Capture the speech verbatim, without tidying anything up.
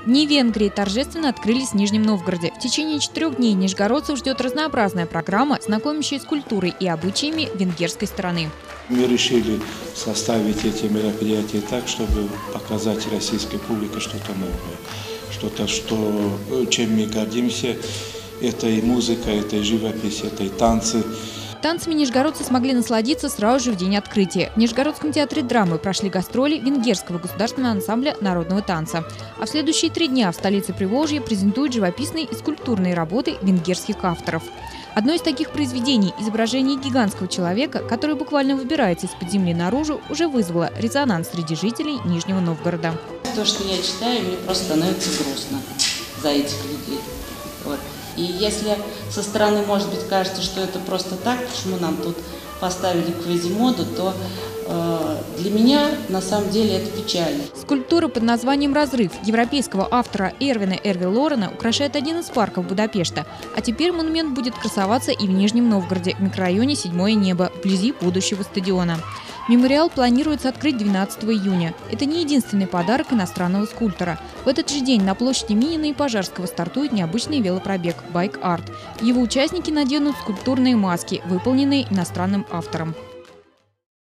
Дни Венгрии торжественно открылись в Нижнем Новгороде. В течение четырех дней нижегородцев ждет разнообразная программа, знакомящая с культурой и обычаями венгерской страны. Мы решили составить эти мероприятия так, чтобы показать российской публике что-то новое, что-то, что, чем мы гордимся. Это и музыка, это и живопись, это и танцы. Танцами нижегородцы смогли насладиться сразу же в день открытия. В Нижегородском театре драмы прошли гастроли венгерского государственного ансамбля народного танца. А в следующие три дня в столице Приволжья презентуют живописные и скульптурные работы венгерских авторов. Одно из таких произведений – изображение гигантского человека, который буквально выбирается из-под земли наружу, уже вызвало резонанс среди жителей Нижнего Новгорода. То, что я читаю, мне просто становится грустно за этих людей. Вот. И если со стороны, может быть, кажется, что это просто так, почему нам тут поставили Квазимоду, то э, для меня на самом деле это печально. Скульптура под названием «Разрыв» европейского автора Эрвина Эрви Лорена украшает один из парков Будапешта. А теперь монумент будет красоваться и в Нижнем Новгороде, в микрорайоне «Седьмое небо», вблизи будущего стадиона. Мемориал планируется открыть двенадцатого июня. Это не единственный подарок иностранного скульптора. В этот же день на площади Минина и Пожарского стартует необычный велопробег «Байк Арт». Его участники наденут скульптурные маски, выполненные иностранным автором.